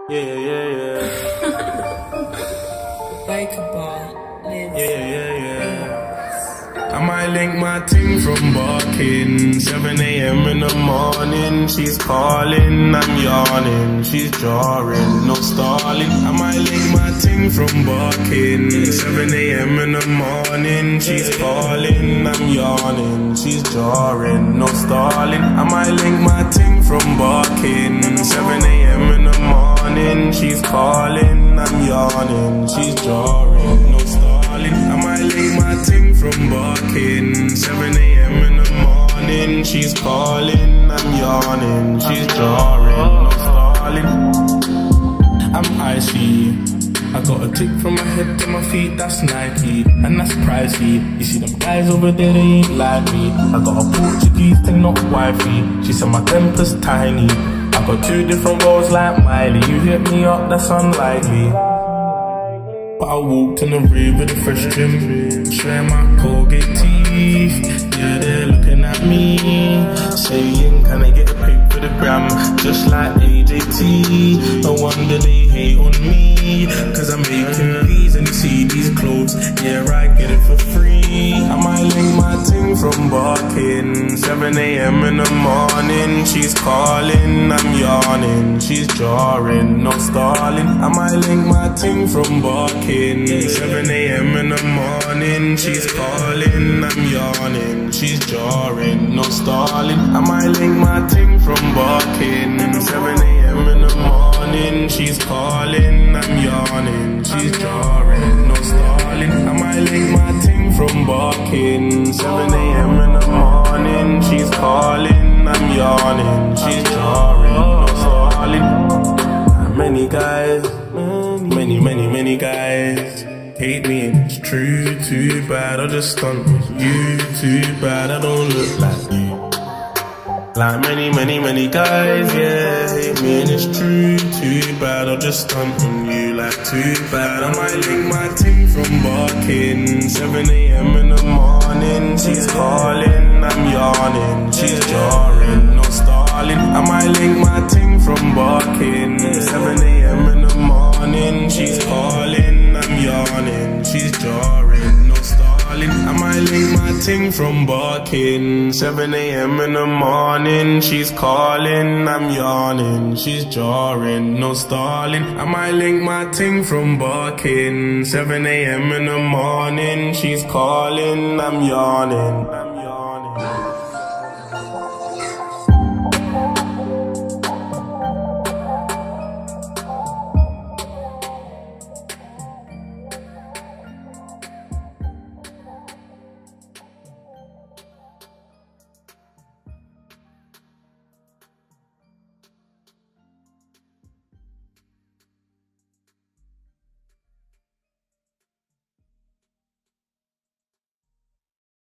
Yeah. Like a ball. Yeah. I might link my ting from barking. 7 AM in the morning, she's calling, I'm yawning, she's jarring, no stalling. I might link my ting from barking. 7 AM in the morning, she's calling, I'm yawning, she's jarring, no stalling. I might link my ting from barking. 7 AM in the morning, she's calling, I'm yawning, she's jarring, no stalling. I might link my ting from barking. 7 AM in the morning, she's calling, I'm yawning, she's jarring, no stalling. I'm icy, I got a tick from my head to my feet, that's Nike, and that's pricey. You see them guys over there, they ain't like me. I got a Portuguese thing, not wifey. She said my temper's tiny. I got 2 different roles like Miley. You hit me up, that's unlikely. But I walked in the rave with a fresh trim, showing my Colgate teeth. Yeah, they're looking at me, saying, can I get a pic for the gram? Just like AJT. No wonder they hate on me, cause I'm making these and you see these clothes. Yeah, I get it for free. I might link my ting from barking. 7 AM in the morning, she's calling, I'm yawning, she's jarring, no stalling. I might link my ting from barking. 7 AM in the morning, she's calling, I'm yawning, she's jarring, no stalling. I might link my ting from barking. 7 AM in the morning, she's calling, I'm yawning, she's jarring, no stalling. I might link my ting from barking. 7 AM in the morning, she's calling, I'm yawning, she's jarring, no stalling. Many guys, many guys hate me, it's true, too bad. I just stunt with you, too bad. I don't look like you. Like many guys, yeah, hate me and it's true, too bad. I'll just stunt on you, like too bad. I might link my ting from barking. 7 AM in the morning, she's calling, I'm yawning, she's jarring, no stalling. I might link my ting from barking. 7 AM in the morning, she's calling, I'm yawning, she's jarring, no stalling. I might link my ting from barking. 7 AM in the morning, she's calling, I'm yawning, she's jarring, no stalling. I might link my ting from barking. 7 AM in the morning, she's calling, I'm yawning.